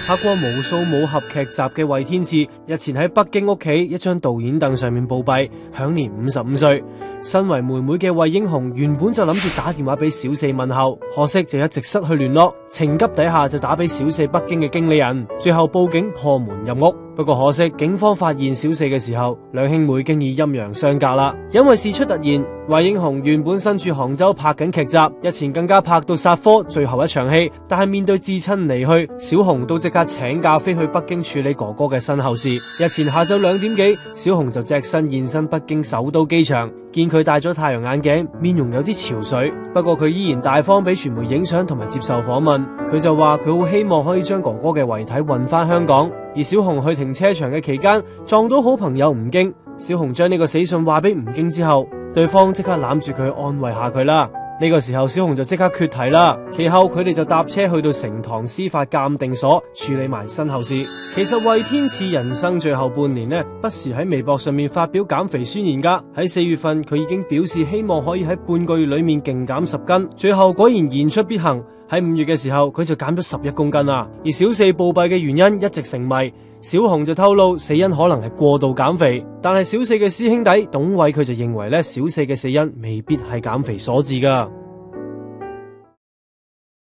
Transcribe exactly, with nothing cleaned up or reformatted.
拍過無數武俠劇集嘅衛天賜，日前喺北京屋企一張導演凳上面暴斃，享年五十五歲。身為妹妹嘅衛英雄原本就諗住打電話俾小四問候，可惜就一直失去聯絡，情急底下就打俾小四北京嘅經理人，最後報警破門入屋。不過可惜警方發現小四嘅時候，兩兄妹經已陰陽相隔啦。因為事出突然，衛英雄原本身處杭州拍緊劇集，日前更加拍到殺科最後一場戲，但係面對至親離去，小紅都即刻請假飛去北京處理哥哥嘅身後事。日前下晝兩點幾，小紅就隻身現身北京首都機場，見佢戴咗太陽眼鏡，面容有啲憔悴，不過佢依然大方俾傳媒影相同埋接受訪問。佢就話佢好希望可以將哥哥嘅遺體運翻香港。而小紅去停車場嘅期間撞到好朋友吳京，小紅將呢個死訊話俾吳京之後，對方即刻攬住佢安慰下佢啦。呢個時候小紅就即刻決堤啦，其後佢哋就搭車去到成堂司法鑑定所處理埋身後事。其實衛天賜人生最後半年呢，不時喺微博上面發表減肥宣言噶。喺四月份佢已經表示希望可以喺半個月裏面勁減十斤，最後果然言出必行。喺五月嘅時候佢就減咗十一公斤啦。而小四暴斃嘅原因一直成謎，小紅就透露死因可能係過度減肥，但係小四嘅師兄弟董偉佢就認為咧，小四嘅死因未必係減肥所致噶。